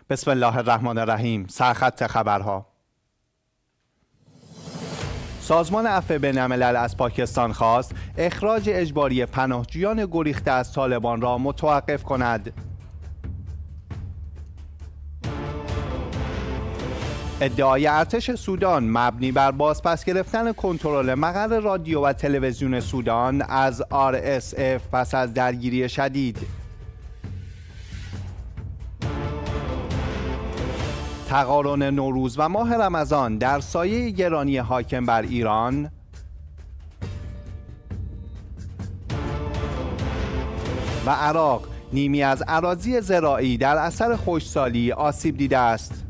بسم الله الرحمن الرحیم. سرخط خبرها. سازمان عفو بین‌الملل از پاکستان خواست اخراج اجباری پناهجویان گریخته از طالبان را متوقف کند. ادعای ارتش سودان مبنی بر بازپس گرفتن کنترل مقر رادیو و تلویزیون سودان از RSF پس از درگیری شدید. تقارن نوروز و ماه رمضان در سایه گرانی حاکم بر ایران. و عراق نیمی از اراضی زراعی در اثر خشکسالی آسیب دیده است.